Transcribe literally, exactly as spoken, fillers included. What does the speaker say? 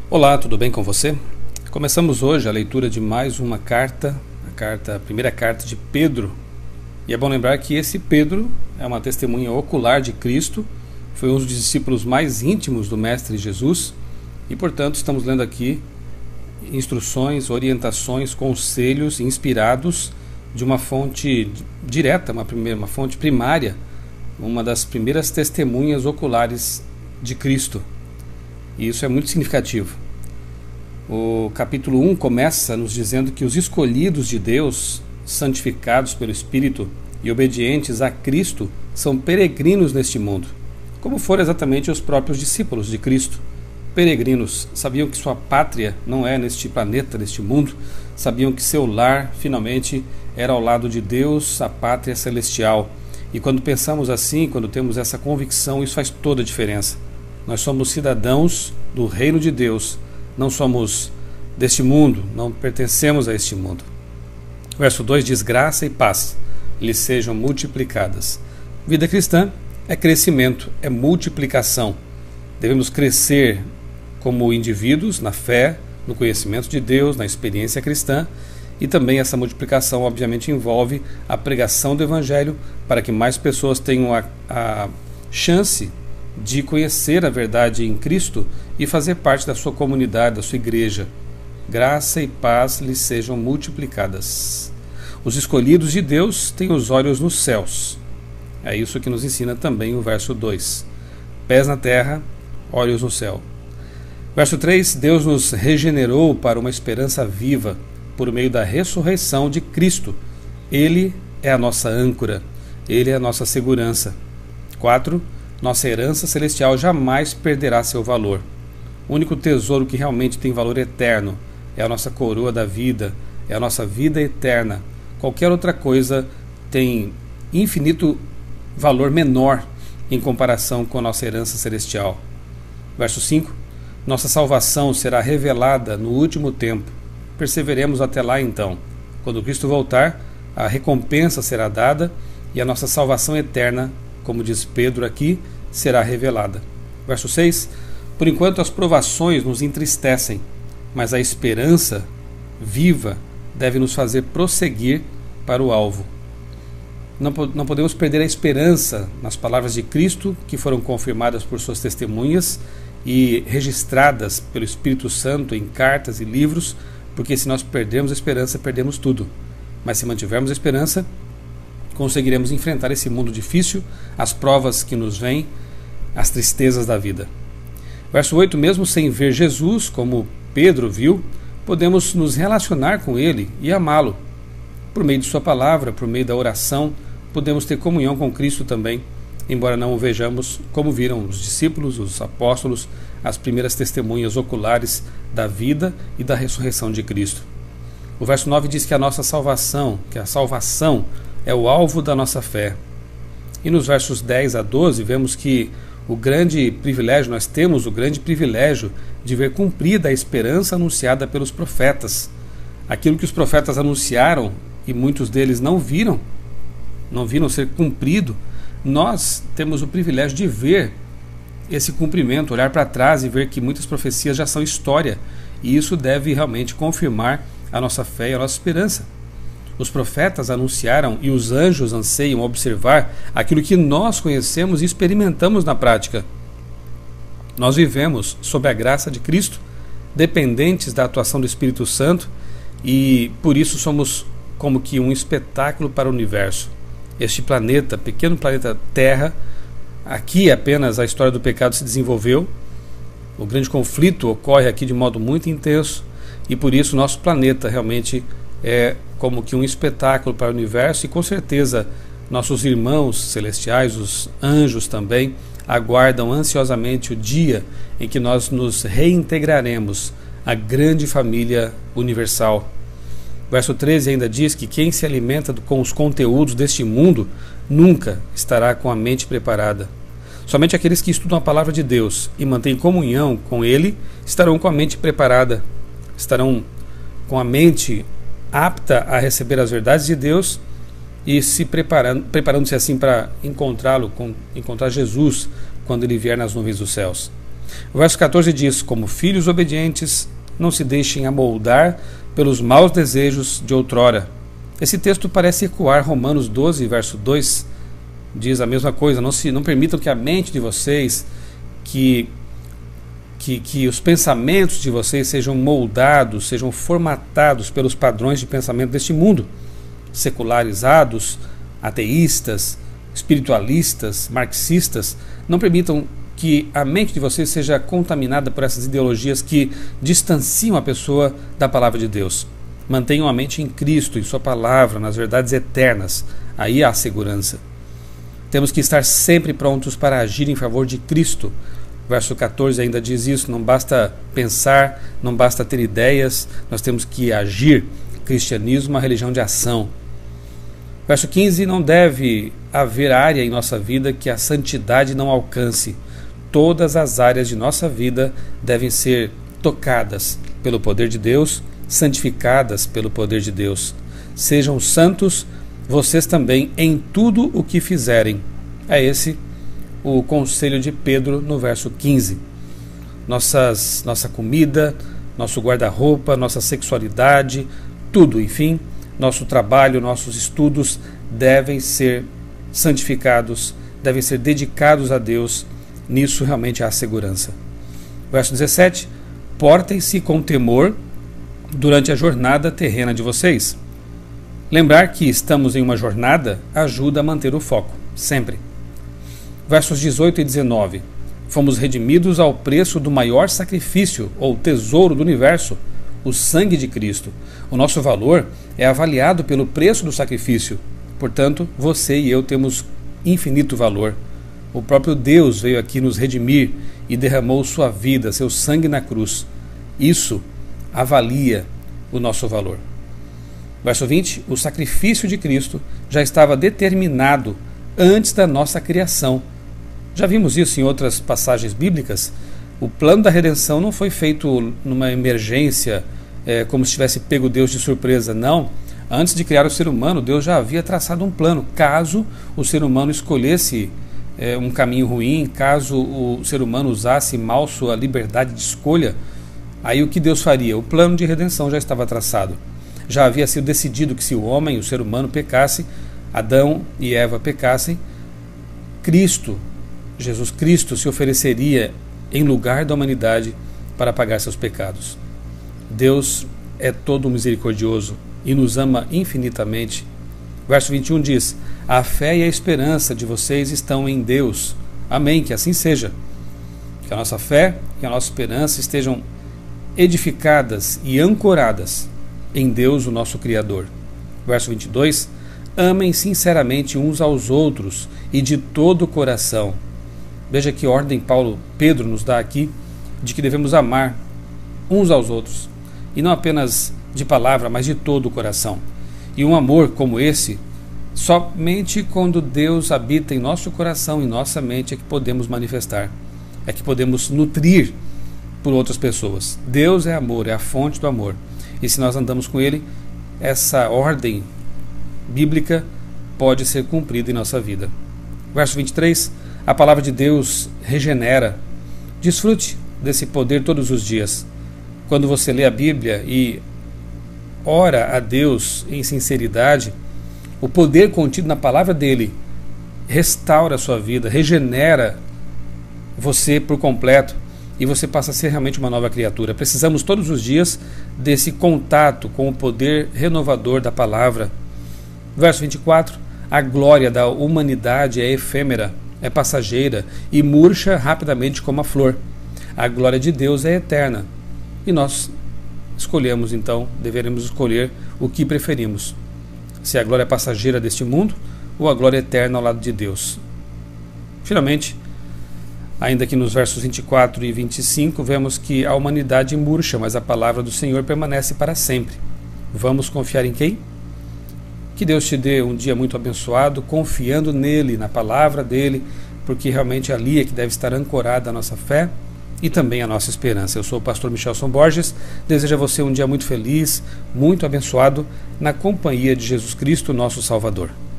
Olá, tudo bem com você? Começamos hoje a leitura de mais uma carta, a carta, a primeira carta de Pedro. E é bom lembrar que esse Pedro é uma testemunha ocular de Cristo, foi um dos discípulos mais íntimos do Mestre Jesus e, portanto, estamos lendo aqui instruções, orientações, conselhos inspirados de uma fonte direta, uma, primeira, uma fonte primária, uma das primeiras testemunhas oculares de Cristo. E isso é muito significativo. O capítulo um começa nos dizendo que os escolhidos de Deus, santificados pelo Espírito e obedientes a Cristo, são peregrinos neste mundo, como foram exatamente os próprios discípulos de Cristo. Peregrinos, sabiam que sua pátria não é neste planeta, neste mundo, sabiam que seu lar, finalmente, era ao lado de Deus, a pátria celestial. E quando pensamos assim, quando temos essa convicção, isso faz toda a diferença. Nós somos cidadãos do reino de Deus, não somos deste mundo, não pertencemos a este mundo. Verso dois diz: graça e paz lhes sejam multiplicadas. Vida cristã é crescimento, é multiplicação. Devemos crescer como indivíduos na fé, no conhecimento de Deus, na experiência cristã, e também essa multiplicação obviamente envolve a pregação do Evangelho para que mais pessoas tenham a, a chance de conhecer a verdade em Cristo e fazer parte da sua comunidade, da sua igreja. Graça e paz lhes sejam multiplicadas. Os escolhidos de Deus têm os olhos nos céus. É isso que nos ensina também o verso dois. Pés na terra, olhos no céu. Verso três. Deus nos regenerou para uma esperança viva por meio da ressurreição de Cristo. Ele é a nossa âncora, Ele é a nossa segurança. quatro. Nossa herança celestial jamais perderá seu valor. O único tesouro que realmente tem valor eterno é a nossa coroa da vida, é a nossa vida eterna. Qualquer outra coisa tem infinito valor menor em comparação com a nossa herança celestial. Verso cinco. Nossa salvação será revelada no último tempo. Perseveremos até lá então. Quando Cristo voltar, a recompensa será dada e a nossa salvação eterna, como diz Pedro aqui, será revelada. Verso seis. Por enquanto as provações nos entristecem, mas a esperança viva deve nos fazer prosseguir para o alvo. Não, não podemos perder a esperança nas palavras de Cristo, que foram confirmadas por suas testemunhas e registradas pelo Espírito Santo em cartas e livros, porque se nós perdermos a esperança, perdemos tudo. Mas se mantivermos a esperança, conseguiremos enfrentar esse mundo difícil, as provas que nos vêm, as tristezas da vida. Verso oito. Mesmo sem ver Jesus, como Pedro viu, podemos nos relacionar com Ele e amá-lo. Por meio de sua palavra, por meio da oração, podemos ter comunhão com Cristo também, embora não o vejamos como viram os discípulos, os apóstolos, as primeiras testemunhas oculares da vida e da ressurreição de Cristo. O verso nove diz que a nossa salvação, que a salvação é o alvo da nossa fé. E nos versos dez a doze vemos que o grande privilégio, nós temos o grande privilégio de ver cumprida a esperança anunciada pelos profetas. Aquilo que os profetas anunciaram e muitos deles não viram, não viram ser cumprido, nós temos o privilégio de ver esse cumprimento, olhar para trás e ver que muitas profecias já são história, e isso deve realmente confirmar a nossa fé e a nossa esperança. Os profetas anunciaram e os anjos anseiam observar aquilo que nós conhecemos e experimentamos na prática. Nós vivemos sob a graça de Cristo, dependentes da atuação do Espírito Santo, e por isso somos como que um espetáculo para o universo. Este planeta, pequeno planeta Terra, aqui apenas a história do pecado se desenvolveu, o grande conflito ocorre aqui de modo muito intenso, e por isso nosso planeta realmente é como que um espetáculo para o universo, e com certeza nossos irmãos celestiais, os anjos também, aguardam ansiosamente o dia em que nós nos reintegraremos à grande família universal. Verso treze ainda diz que quem se alimenta com os conteúdos deste mundo nunca estará com a mente preparada. Somente aqueles que estudam a palavra de Deus e mantêm comunhão com Ele estarão com a mente preparada, estarão com a mente apta a receber as verdades de Deus e se preparando, preparando-se assim para encontrá-lo, encontrar Jesus quando Ele vier nas nuvens dos céus. O verso quatorze diz: como filhos obedientes, não se deixem amoldar pelos maus desejos de outrora. Esse texto parece ecoar Romanos doze, verso dois, diz a mesma coisa. Não, se, não permitam que a mente de vocês, que, que, que os pensamentos de vocês sejam moldados, sejam formatados pelos padrões de pensamento deste mundo, secularizados, ateístas, espiritualistas, marxistas. Não permitam que a mente de vocês seja contaminada por essas ideologias que distanciam a pessoa da palavra de Deus. Mantenham a mente em Cristo, em sua palavra, nas verdades eternas. Aí há segurança. Temos que estar sempre prontos para agir em favor de Cristo. Verso quatorze ainda diz isso: não basta pensar, não basta ter ideias, nós temos que agir. Cristianismo é uma religião de ação. Verso quinze: não deve haver área em nossa vida que a santidade não alcance. Todas as áreas de nossa vida devem ser tocadas pelo poder de Deus, santificadas pelo poder de Deus. Sejam santos vocês também em tudo o que fizerem. É esse o conselho de Pedro no verso quinze. Nossas, nossa comida, nosso guarda-roupa, nossa sexualidade, tudo, enfim, nosso trabalho, nossos estudos devem ser santificados, devem ser dedicados a Deus. Nisso realmente há segurança. Verso dezessete: portem-se com temor durante a jornada terrena de vocês. Lembrar que estamos em uma jornada ajuda a manter o foco, sempre. Versos dezoito e dezenove: fomos redimidos ao preço do maior sacrifício ou tesouro do universo, o sangue de Cristo. O nosso valor é avaliado pelo preço do sacrifício. Portanto, você e eu temos infinito valor. O próprio Deus veio aqui nos redimir e derramou sua vida, seu sangue na cruz. Isso avalia o nosso valor. Verso vinte: o sacrifício de Cristo já estava determinado antes da nossa criação. Já vimos isso em outras passagens bíblicas. O plano da redenção não foi feito numa emergência, é, como se tivesse pego Deus de surpresa. Não. Antes de criar o ser humano, Deus já havia traçado um plano. Caso o ser humano escolhesse é, um caminho ruim, caso o ser humano usasse mal sua liberdade de escolha, aí o que Deus faria? O plano de redenção já estava traçado. Já havia sido decidido que se o homem, o ser humano, pecasse, Adão e Eva pecassem, Cristo, Jesus Cristo, se ofereceria em lugar da humanidade para pagar seus pecados. Deus é todo misericordioso e nos ama infinitamente. Verso vinte e um diz: a fé e a esperança de vocês estão em Deus. Amém, que assim seja. Que a nossa fé e a nossa esperança estejam edificadas e ancoradas em Deus, o nosso Criador. Verso vinte e dois: amem sinceramente uns aos outros e de todo o coração. Veja que ordem Paulo, Pedro nos dá aqui, de que devemos amar uns aos outros, e não apenas de palavra, mas de todo o coração. E um amor como esse, somente quando Deus habita em nosso coração, em nossa mente, é que podemos manifestar, é que podemos nutrir por outras pessoas. Deus é amor, é a fonte do amor. E se nós andamos com Ele, essa ordem bíblica pode ser cumprida em nossa vida. Verso vinte e três: a palavra de Deus regenera. Desfrute desse poder todos os dias. Quando você lê a Bíblia e ora a Deus em sinceridade, o poder contido na palavra dele restaura a sua vida, regenera você por completo e você passa a ser realmente uma nova criatura. Precisamos todos os dias desse contato com o poder renovador da palavra. Verso vinte e quatro: a glória da humanidade é efêmera, é passageira e murcha rapidamente como a flor. A glória de Deus é eterna. E nós escolhemos, então, deveremos escolher o que preferimos. Se a glória passageira deste mundo ou a glória eterna ao lado de Deus. Finalmente, ainda que nos versos vinte e quatro e vinte e cinco, vemos que a humanidade murcha, mas a palavra do Senhor permanece para sempre. Vamos confiar em quem? Que Deus te dê um dia muito abençoado, confiando nele, na palavra dele, porque realmente ali é que deve estar ancorada a nossa fé e também a nossa esperança. Eu sou o pastor Michelson Borges, desejo a você um dia muito feliz, muito abençoado, na companhia de Jesus Cristo, nosso Salvador.